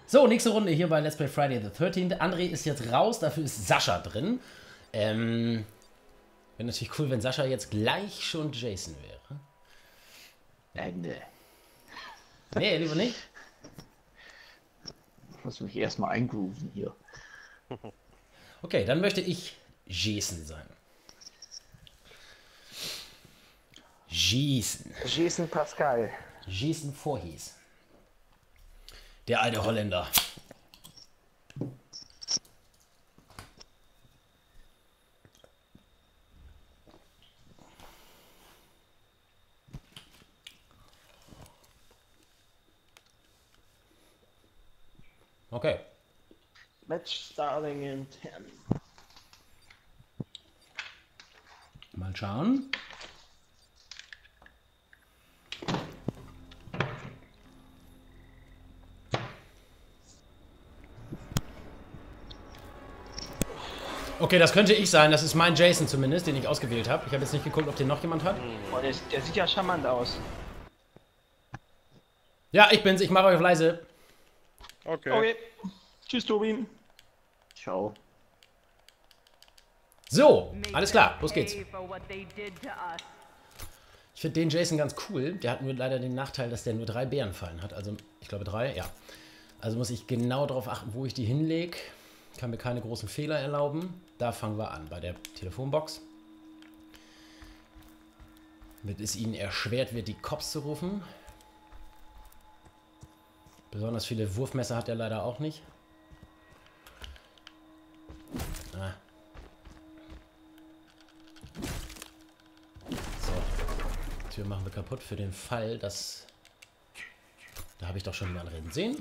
So, nächste Runde hier bei Let's Play Friday the 13th. André ist jetzt raus, dafür ist Sascha drin. Wäre natürlich cool, wenn Sascha jetzt gleich schon Jason wäre. Nee. Nee, lieber nicht. Ich muss mich erstmal eingrooven hier. Okay, dann möchte ich Jason sein. Jason Pascal. Jason Voorhees. Der alte Holländer. Okay. Match starting in 10. Mal schauen. Okay, das könnte ich sein. Das ist mein Jason zumindest, den ich ausgewählt habe. Ich habe jetzt nicht geguckt, ob den noch jemand hat. Oh, der sieht ja charmant aus. Ja, ich bin's. Ich mache euch auf leise. Okay. Tschüss, Tobi. Ciao. So, alles klar. Los geht's. Ich finde den Jason ganz cool. Der hat nur leider den Nachteil, dass der nur 3 Bärenfallen hat. Also, ich glaube 3, ja. Also muss ich genau darauf achten, wo ich die hinlege. Kann mir keine großen Fehler erlauben. Da fangen wir an, bei der Telefonbox. Damit es ihnen erschwert wird, die Cops zu rufen. Besonders viele Wurfmesser hat er leider auch nicht. Ah. So. Die Tür machen wir kaputt für den Fall, dass... Da habe ich doch schon jemanden reden sehen.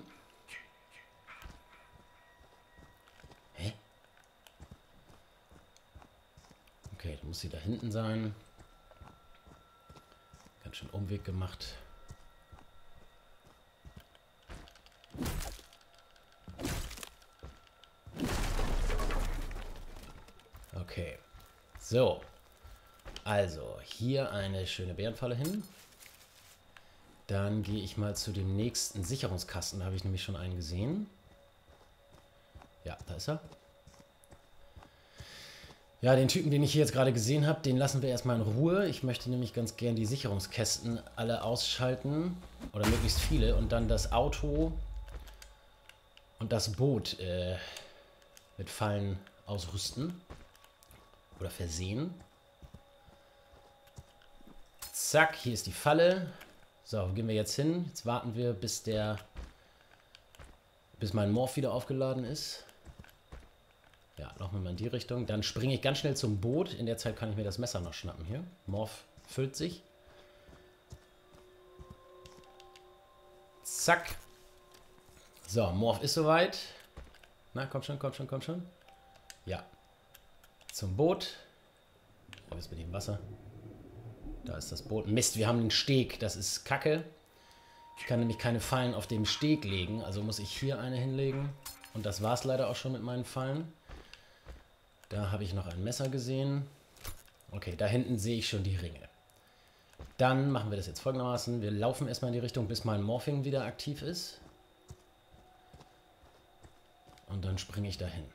Hä? Okay, dann muss sie da hinten sein. Ganz schön Umweg gemacht. Okay. So. Also, hier eine schöne Bärenfalle hin. Dann gehe ich mal zu dem nächsten Sicherungskasten. Da habe ich nämlich schon einen gesehen. Ja, da ist er. Ja, den Typen, den ich hier jetzt gerade gesehen habe, den lassen wir erstmal in Ruhe. Ich möchte nämlich ganz gern die Sicherungskästen alle ausschalten. Oder möglichst viele. Und dann das Auto und das Boot mit Fallen ausrüsten. Oder versehen. Zack, hier ist die Falle. So, wo gehen wir jetzt hin? Jetzt warten wir, bis mein Morph wieder aufgeladen ist. Ja, laufen wir mal in die Richtung. Dann springe ich ganz schnell zum Boot. In der Zeit kann ich mir das Messer noch schnappen hier. Morph füllt sich. Zack. So, Morph ist soweit. Na, komm schon, komm schon, komm schon. Ja. Zum Boot. Wo ist mit dem Wasser? Da ist das Boot. Mist, wir haben den Steg. Das ist Kacke. Ich kann nämlich keine Fallen auf dem Steg legen. Also muss ich hier eine hinlegen. Und das war es leider auch schon mit meinen Fallen. Da habe ich noch ein Messer gesehen. Okay, da hinten sehe ich schon die Ringe. Dann machen wir das jetzt folgendermaßen. Wir laufen erstmal in die Richtung, bis mein Morphing wieder aktiv ist. Und dann springe ich dahin.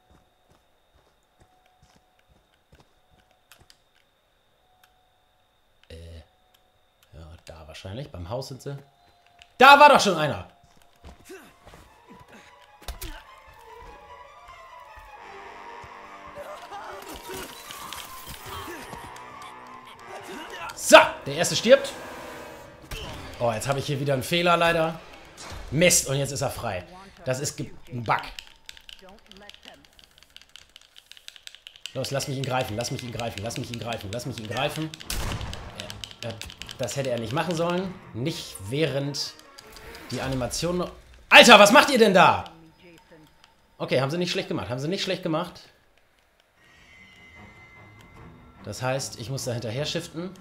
Ja, da wahrscheinlich. Beim Haus sind sie. Da war doch schon einer! So, der erste stirbt. Oh, jetzt habe ich hier wieder einen Fehler leider. Mist, und jetzt ist er frei. Das ist ein Bug. Los, lass mich ihn greifen, lass mich ihn greifen, lass mich ihn greifen, lass mich ihn greifen. Das hätte er nicht machen sollen. Nicht während die Animation noch... Alter, was macht ihr denn da? Okay, haben sie nicht schlecht gemacht. Haben sie nicht schlecht gemacht. Das heißt, ich muss da hinterher shiften.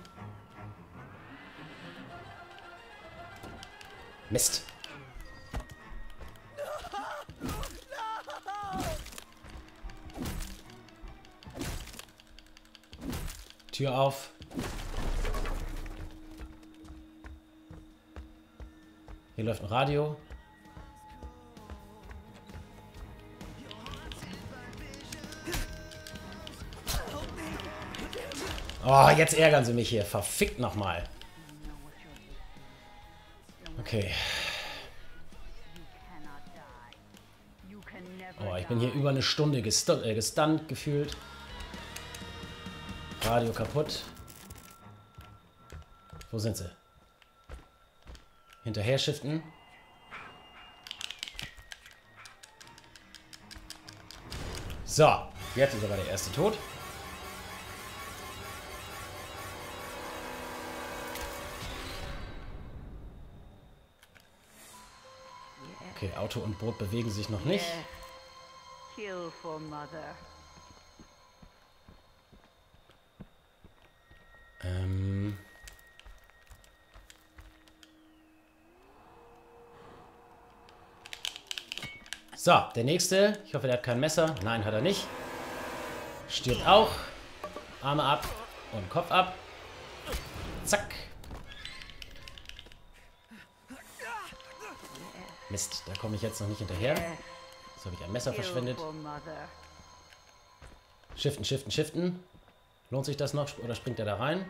Mist. Tür auf. Hier läuft ein Radio. Oh, jetzt ärgern sie mich hier. Verfickt nochmal. Okay. Oh, ich bin hier über eine Stunde gestunt gefühlt. Radio kaputt. Wo sind sie? Hinterher shiften. So, jetzt ist aber der erste tot. Okay, Auto und Boot bewegen sich noch nicht. Kill for mother. So, der nächste. Ich hoffe, der hat kein Messer. Nein, hat er nicht. Stirbt auch. Arme ab und Kopf ab. Zack. Mist, da komme ich jetzt noch nicht hinterher. Jetzt habe ich ein Messer verschwendet. Shiften, shiften, shiften. Lohnt sich das noch oder springt er da rein?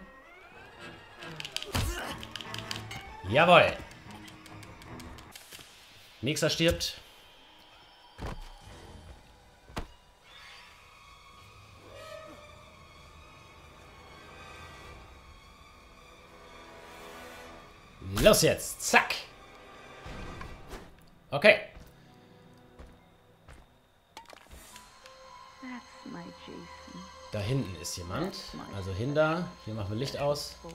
Jawohl. Nächster stirbt. Los jetzt. Zack. Okay. That's my Jason. Da hinten ist jemand. Also hinter. Hier machen wir Licht aus. Boy.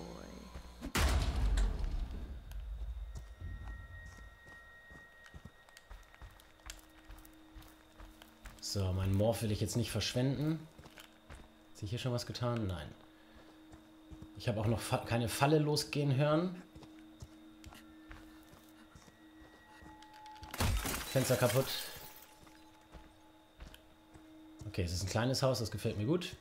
So, meinen Morph will ich jetzt nicht verschwenden. Hat sich hier schon was getan? Nein. Ich habe auch noch keine Falle losgehen hören. Fenster kaputt. Okay, es ist ein kleines Haus, das gefällt mir gut.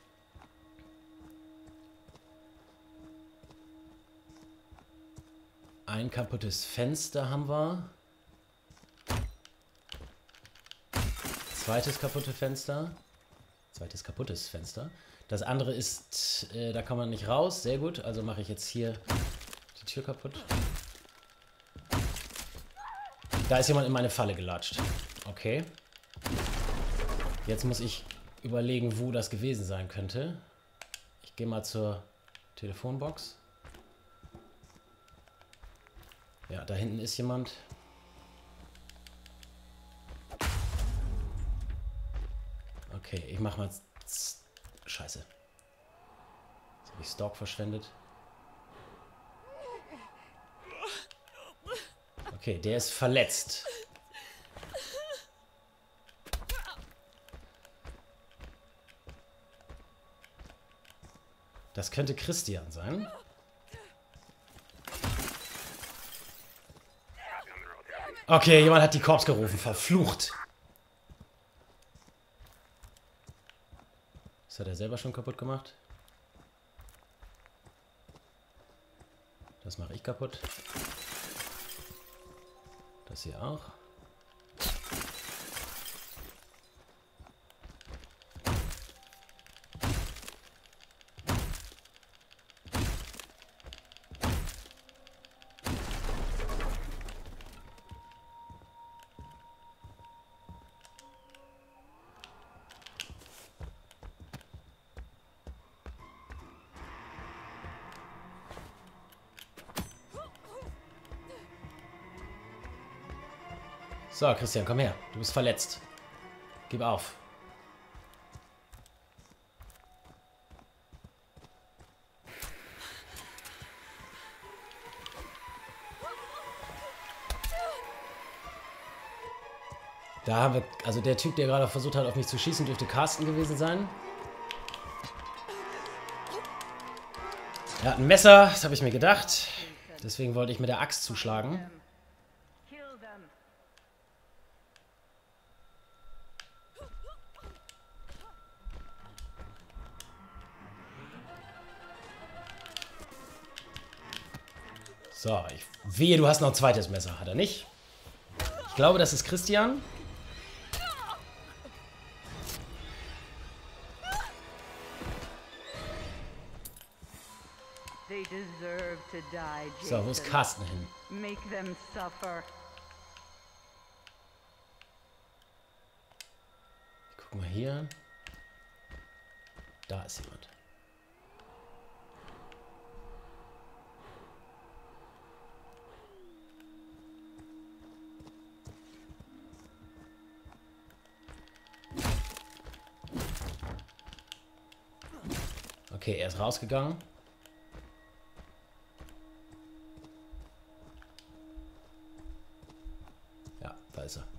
Ein kaputtes Fenster haben wir. Zweites kaputtes Fenster. Das andere ist, da kann man nicht raus. Sehr gut, also mache ich jetzt hier die Tür kaputt. Da ist jemand in meine Falle gelatscht. Okay. Jetzt muss ich überlegen, wo das gewesen sein könnte. Ich gehe mal zur Telefonbox. Ja, da hinten ist jemand. Okay, ich mach mal... Scheiße. Jetzt habe ich Stalk verschwendet. Okay, der ist verletzt. Das könnte Christian sein. Okay, jemand hat die Korps gerufen. Verflucht. Das hat er selber schon kaputt gemacht. Das mache ich kaputt. Das hier auch. So, Christian, komm her. Du bist verletzt. Gib auf. Da haben wir... Also der Typ, der gerade versucht hat, auf mich zu schießen, dürfte Carsten gewesen sein. Er hat ein Messer, das habe ich mir gedacht. Deswegen wollte ich mit der Axt zuschlagen. So, wehe, du hast noch ein zweites Messer. Hat er nicht? Ich glaube, das ist Christian. to die, So, wo ist Jason. Carsten hin? Make them suffer. Guck mal hier. Da ist jemand. Okay, er ist rausgegangen. Ja, da ist er.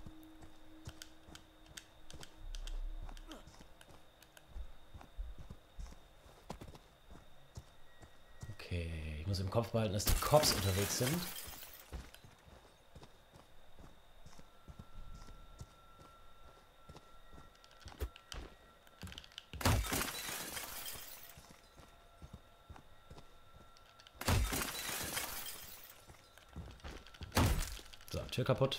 Okay, ich muss im Kopf behalten, dass die Cops unterwegs sind. So, Tür kaputt.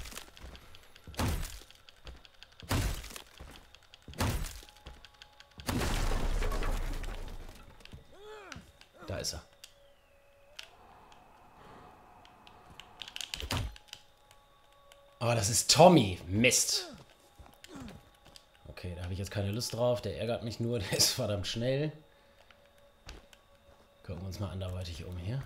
Da ist er. Oh, das ist Tommy. Mist. Okay, da habe ich jetzt keine Lust drauf. Der ärgert mich nur. Der ist verdammt schnell. Gucken wir uns mal anderweitig um hier.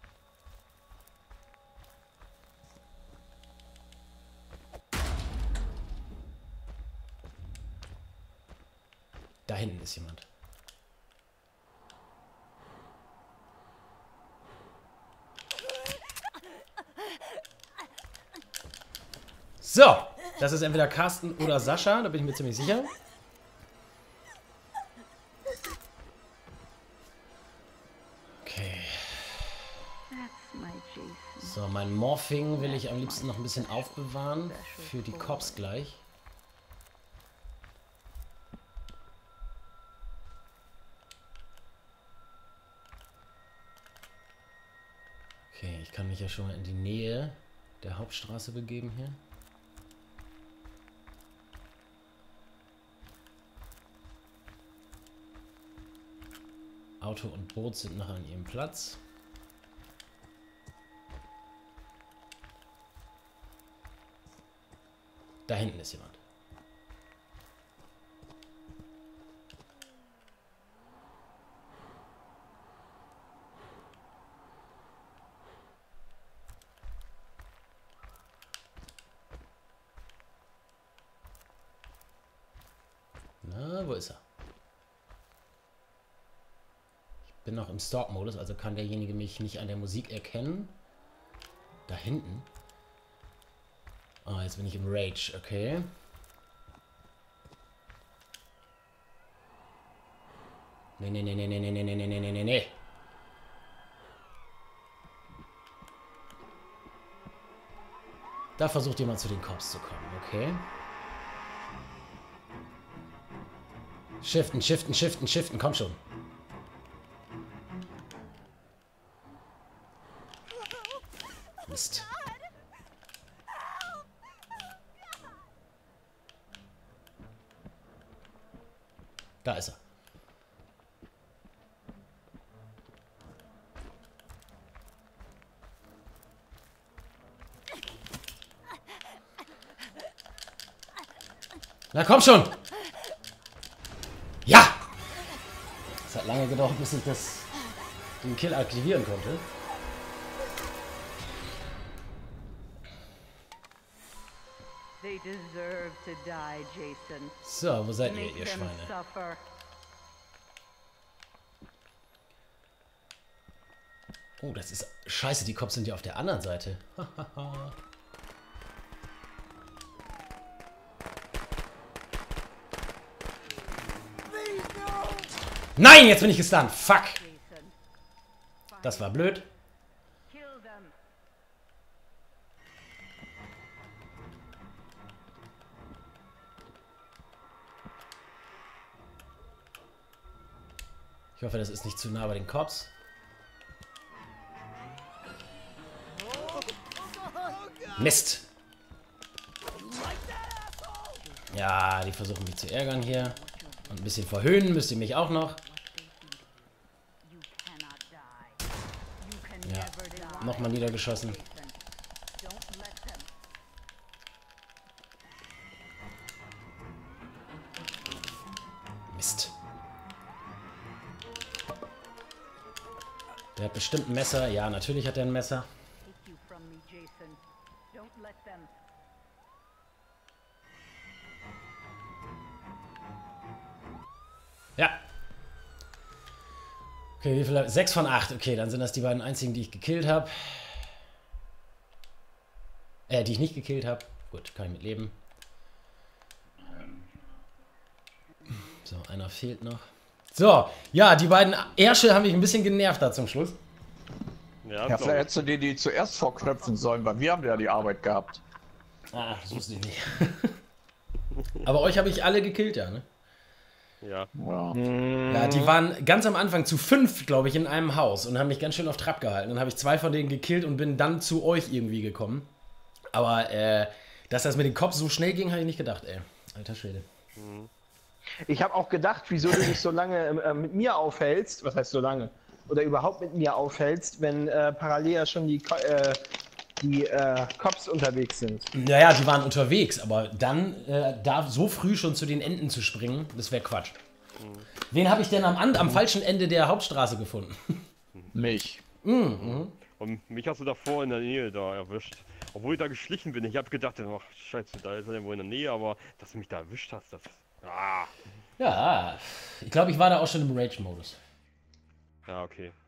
Da hinten ist jemand. So, das ist entweder Carsten oder Sascha, da bin ich mir ziemlich sicher. Okay. That's my Jason. So, mein Morphing will ich am liebsten noch ein bisschen aufbewahren für die Cops gleich. Okay, ich kann mich ja schon mal in die Nähe der Hauptstraße begeben hier. Auto und Boot sind noch an ihrem Platz. Da hinten ist jemand. Na, wo ist er? Ich bin noch im Stalk-Modus, also kann derjenige mich nicht an der Musik erkennen. Da hinten. Ah, jetzt bin ich im Rage, okay. Nee, nee, nee, nee, nee, nee, nee, nee, nee, nee, nee, nee. Da versucht jemand zu den Cops zu kommen, okay. Shiften, shiften, shiften, shiften, komm schon. Mist. Da ist er. Na komm schon! Ja! Es hat lange gedauert, bis ich den Kill aktivieren konnte. They deserve to die, Jason. So, wo seid ihr, Make ihr them Schweine? suffer. Oh, das ist... Scheiße, die Cops sind ja auf der anderen Seite. Nein, jetzt bin ich gestunt. Fuck. Jason. Das war blöd. Kill them. Ich hoffe, das ist nicht zu nah bei den Cops. Mist. Ja, die versuchen mich zu ärgern hier. Und ein bisschen verhöhnen müsst ihr mich auch noch. You cannot die. You can Nochmal niedergeschossen. Don't let them. Mist. Der hat bestimmt ein Messer. Ja, natürlich hat er ein Messer. Take you from me, Jason. Don't let them. Ja. Okay, wie viele? 6 von 8. Okay, dann sind das die beiden einzigen, die ich gekillt habe. Die ich nicht gekillt habe. Gut, kann ich mit leben. So, einer fehlt noch. So, ja, die beiden Ärsche haben mich ein bisschen genervt da zum Schluss. Ja, Ja, vielleicht hättest du die zuerst vorknöpfen sollen, weil wir haben ja die Arbeit gehabt. Ah, das wusste ich nicht. Aber euch habe ich alle gekillt, ja, ne? Ja. Ja. Ja, die waren ganz am Anfang zu 5, glaube ich, in einem Haus und haben mich ganz schön auf Trab gehalten. Dann habe ich 2 von denen gekillt und bin dann zu euch irgendwie gekommen. Aber, dass das mit dem Kopf so schnell ging, habe ich nicht gedacht, ey. Alter Schwede. Ich habe auch gedacht, wieso du dich so lange mit mir aufhältst. Was heißt so lange? Oder überhaupt mit mir aufhältst, wenn parallel ja schon die Cops unterwegs sind. Naja, die waren unterwegs, aber dann da so früh schon zu den Enden zu springen, das wäre Quatsch. Wen habe ich denn am falschen Ende der Hauptstraße gefunden? Mich. Und mich hast du davor in der Nähe da erwischt. Obwohl ich da geschlichen bin. Ich habe gedacht, ach scheiße, da ist er irgendwo in der Nähe, aber dass du mich da erwischt hast, das... Ah. Ja, ich glaube, ich war da auch schon im Rage-Modus. Ja, okay.